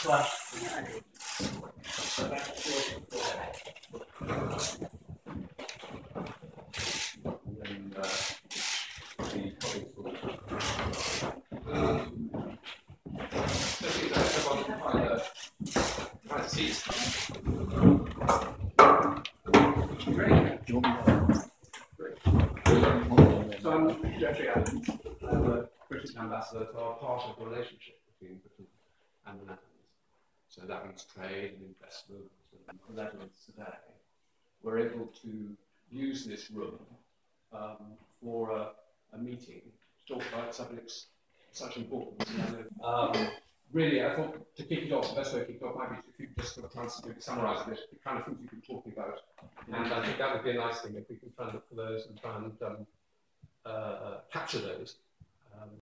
I'm a British ambassador to our part of the relationship between Britain and the Netherlands. So that means trade and investment and the Netherlands today. We're able to use this room for a meeting to talk about subjects such importance. Really, I thought to kick it off, the best way to kick it off might be if you just sort of try and summarise a bit the kind of things you've been talking about. And I think that would be a nice thing if we can try and look for those and try and capture those.